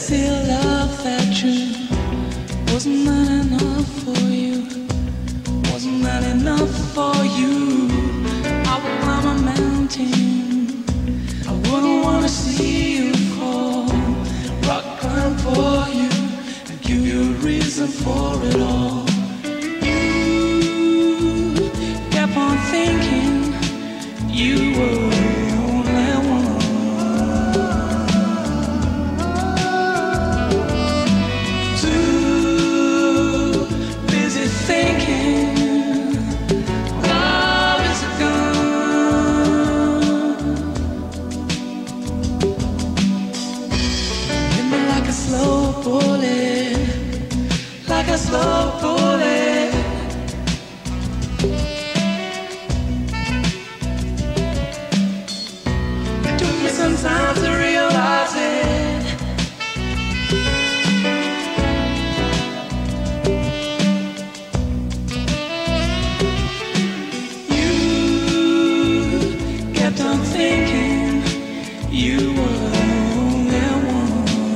see love that true. Wasn't that enough for you? Wasn't that enough for you? I would climb a mountain. I wouldn't wanna see you fall. Rock climb for you and give you a reason for it all. You kept on thinking you were the only one. Like a slow bullet. It took me some time to realize it. You kept on thinking you were the only one.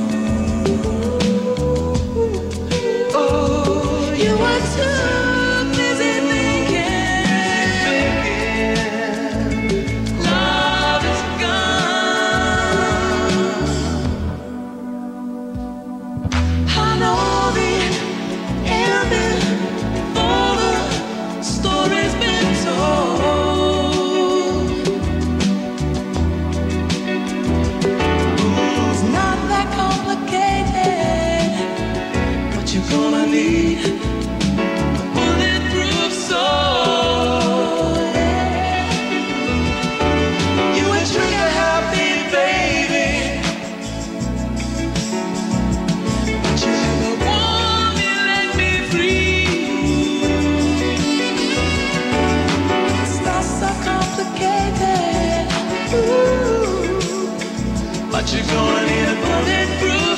But you're gonna need a bulletproof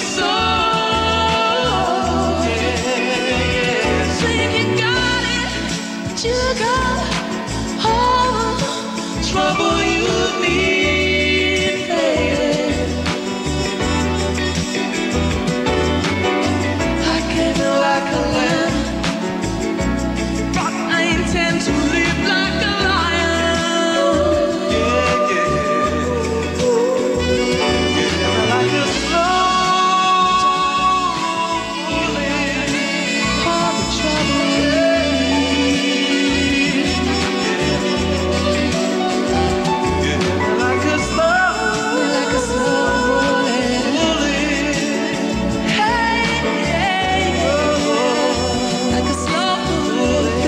soul. Yeah. Think you got it, but you got all the trouble you need, baby. I came in like a lamb, but I intend to live like a lion. Yeah, yeah.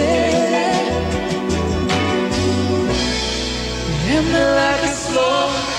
Like a slow